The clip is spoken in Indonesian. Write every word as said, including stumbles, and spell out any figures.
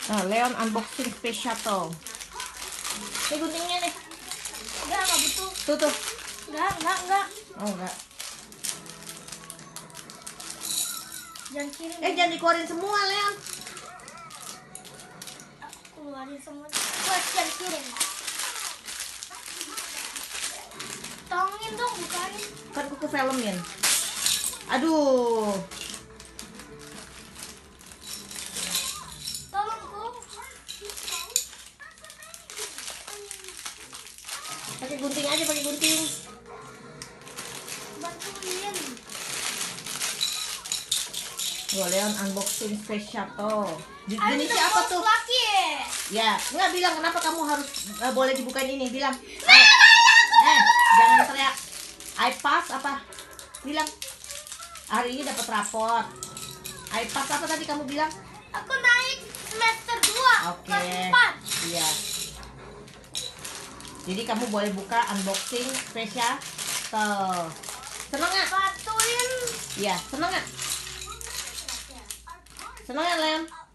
Nah, Leon unboxing Space Shuttle. Ini guntingnya nih. Enggak, enggak butuh. Tuh tuh. Enggak, enggak, enggak. Oh enggak. Jangan kirim. Eh jangan dikeluarin semua, Leon. Aku keluarin semua. Buat jangan kirim. Tolongin dong, bukain. Kan aku ke filmin. Aduh. Tolongku. Pakai gunting aja, pakai gunting. Bantuin. Tuh, Leon unboxing Space Shuttle. Di Ada jenisnya apa tuh? laki. Ya, nggak bilang kenapa kamu harus uh, boleh dibukain ini, bilang. Eh, eh, jangan teriak. iPass apa? Bilang. Hari ini dapat raport. iPass apa tadi kamu bilang? Aku naik semester dua. Oke. Kelas empat. Iya. Jadi kamu boleh buka unboxing Space Shuttle. Seneng nggak? Bantuin. Iya, seneng nggak? Seneng nggak, Leon?